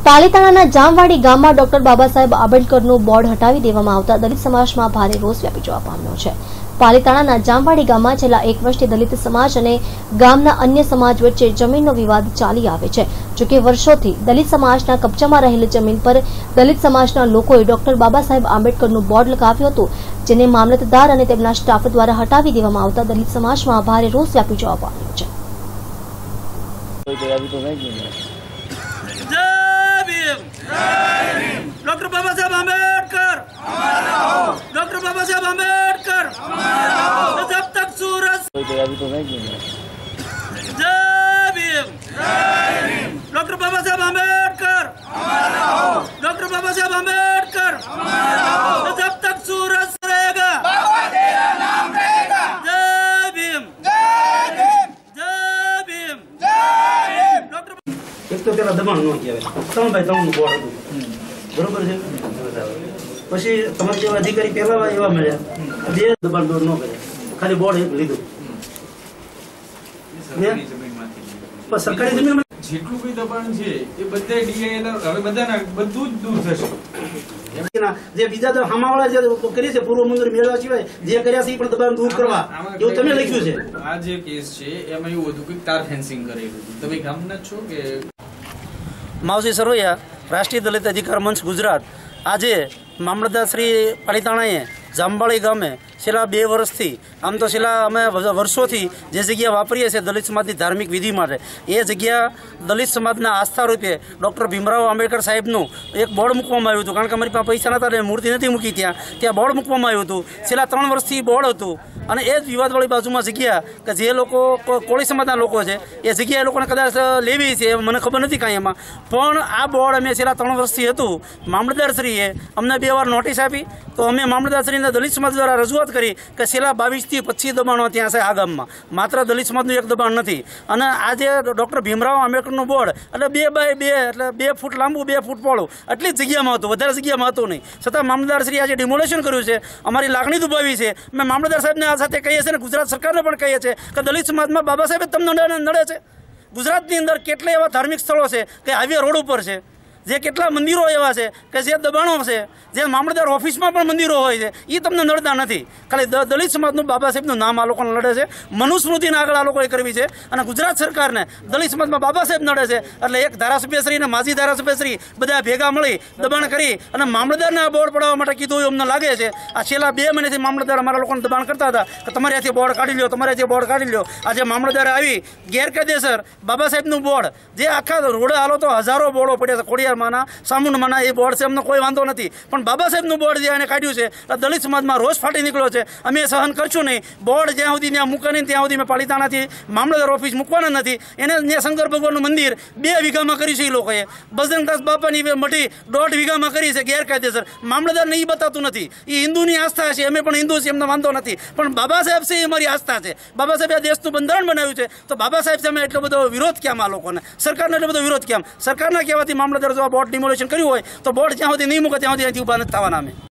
પાલીતાણાના જામવાડી ગામમાં doctor Baba Saheb આંબેડકરનું board હટાવી દેવામાં આવતા દલિત સમાજમાં ભારે રોષ વ્યાપી જવા પામ્યો છે। પાલીતાણાના જામવાડી ગામમાં છેલ્લા 1 વર્ષથી દલિત સમાજ અને ગામના અન્ય સમાજ વચ્ચે જમીનનો વિવાદ ચાલી આવે છે। જોકે વર્ષોથી દલિત સમાજના કબજામાં રહેલી જમીન પર દલિત સમાજના લોકોએ ડોક્ટર બાબા સાહેબ આંબેડકરનું બોર્ડ લગાવ્યું હતું, જેને મામલતદાર અને તેમના સ્ટાફ દ્વારા હટાવી દેવામાં આવતા દલિત સમાજમાં ભારે રોષ વ્યાપી જવા પામ્યો છે। डॉक्टर बाबा साहब आंबेडकर, डॉक्टर बाबा साहब आंबेडकर, जब तक सूरज जय भीम, डॉक्टर बाबा साहब आंबेडकर, डॉक्टर बाबा साहब आंबेडकर, जब तक सूरज रहेगा तेरा नाम रहेगा। जय भीम, जय भीम, डॉक्टर एक तो पेला दबाण न कहेवाय 3x3 નું બોર્ડ હતું, बरोबर છે। પછી તમારે જેવા અધિકારી પહેલા એવા મળ્યા, જે દબાણ દૂર ન કરે, ખાલી બોર્ડ એક લીધું। સરકારી જમીનમાં જેટલું કોઈ દબાણ છે એ બધા ડીઆઈએલ હવે બધાના બધું જ દૂર થશે। જે બીજા તો હમાવાળા જે કરી છે પૂર્વ મંજૂરી મેળવ્યા સિવાય જે કર્યા છે એ પણ દબાણ દૂર કરવા એવું તમે લખ્યું છે। આ જે કેસ છે એમાં એવું હતું કે તાર ફેન્સિંગ કરેલું હતું। તમે ગામના છો કે માવજી સરવૈયા, રાષ્ટ્રીય દલિત અધિકાર મંચ ગુજરાત। આજે મામલતદાર શ્રી પાલીતાણાએ જામવાડી ગામે છેલ્લા 2 વર્ષથી, આમ તો છેલ્લા અમે વર્ષોથી જે જગ્યા વાપરીએ છીએ દલિત સમાજની ધાર્મિક વિધિ માટે, એ જગ્યા દલિત સમાજના આસ્થા રૂપે ડૉક્ટર ભીમરાવ આંબેડકર સાહેબનું એક બોર્ડ મૂકવામાં આવ્યું હતું, કારણ કે અમારી પાસે પૈસા નહોતા એટલે મૂર્તિ નથી મૂકી, ત્યાં બોર્ડ મૂકવામાં આવ્યું હતું। છેલ્લા 3 વર્ષથી બોર્ડ હતું અને એ જ વિવાદવાળી બાજુમાં જગ્યા કે જે લોકો કોળી સમાજના લોકો છે એ જગ્યા એ લોકોને કદાચ લેવી છે, મને ખબર નથી કાંઈ એમાં, પણ આ બોર્ડ અમે છેલ્લા 3 વર્ષથી હતું। મામલતદારશ્રીએ અમને 2 વાર નોટિસ આપી, તો અમે મામલતદારશ્રીને દલિત સમાજ દ્વારા રજૂઆત કરી કે છેલ્લા 22 થી 25 દબાણો ત્યાં છે આ ગામમાં, માત્ર દલિત સમાજનું એક દબાણ નથી। અને આજે ડૉક્ટર ભીમરાવ આંબેડકરનું બોર્ડ એટલે 2x2 એટલે 2 ફૂટ લાંબુ 2 ફૂટ પહોળું એટલી જ જગ્યામાં હતું, વધારે જગ્યામાં હતું નહીં, છતાં મામલતદારશ્રી આજે ડિમોલેશન કર્યું છે, અમારી લાગણી દુભાવી છે। મેં મામલતદાર સાહેબને આ સાથે કહીએ છીએ અને ગુજરાત સરકારને પણ કહીએ છીએ કે દલિત સમાજમાં બાબા સાહેબ તમને નડે છે। ગુજરાતની અંદર કેટલા એવા ધાર્મિક સ્થળો છે કે હાઈવે રોડ ઉપર છે, જે કેટલા મંદિરો એવા છે કે જે દબાણો છે, જે મામલતદાર ઓફિસમાં પણ મંદિરો હોય છે, એ તમને નડતા નથી। ખાલી દલિત સમાજનું બાબા સાહેબનું નામ આ લોકોને નડે છે, મનુસ્મૃતિને આગળ આ લોકોએ કરવી છે। અને ગુજરાત સરકારને દલિત સમાજમાં બાબા સાહેબ નડે છે એટલે એક ધારાસભ્યશ્રી અને માજી ધારાસભ્યશ્રી બધા ભેગા મળી દબાણ કરી અને મામલતદારને આ બોર્ડ પડાવવા માટે કીધું એવું અમને લાગે છે। આ છેલ્લા 2 મહિનાથી મામલતદાર અમારા લોકોને દબાણ કરતા હતા કે તમારે ત્યાંથી બોર્ડ કાઢી લો, તમારે ત્યાંથી બોર્ડ કાઢી લો। આજે મામલતદારે આવી ગેરકાયદેસર બાબા સાહેબનું બોર્ડ, જે આખા રોડે હાલો તો હજારો બોર્ડો પડ્યા છે, ખોડિયારમાંના, સામુંડમાંના, એ બોર્ડ છે, અમને કોઈ વાંધો નથી, પણ બાબા સાહેબનું બોર્ડ જે એને કાઢ્યું છે દલિત સમાજમાં રોષ ફાટી નીકળ્યો છે। અમે સહન કરશું નહીં, બોર્ડ જ્યાં સુધી ત્યાં મૂકે નહીં ત્યાં સુધી મેં પાલીતાણાથી મામલતદાર ઓફિસ મૂકવાના નથી। એને ત્યાં શંકર ભગવાનનું મંદિર 2 વીઘામાં કર્યું છે, એ લોકોએ બજરંગદાસ બાપાની મઢી 1.5 વીઘામાં કરી છે ગેરકાયદેસર। મામલતદારને એ બતાતું નથી, એ હિન્દુની આસ્થા છે, અમે પણ હિન્દુ છીએ, એમને વાંધો નથી, પણ બાબા સાહેબ છે એ અમારી આસ્થા છે। બાબા સાહેબે આ દેશનું બંધારણ બનાવ્યું છે, તો બાબા સાહેબ સામે એટલો બધો વિરોધ કેમ આ લોકોને, સરકારને એટલો બધો વિરોધ કેમ? સરકારના કહેવાથી મામલતદાર જો આ બોર્ડ ડિમોલેશન કર્યું હોય તો બોર્ડ જ્યાં સુધી નહીં મૂકે ત્યાં સુધી અહીંથી ઊભા નથી થવાના અમે।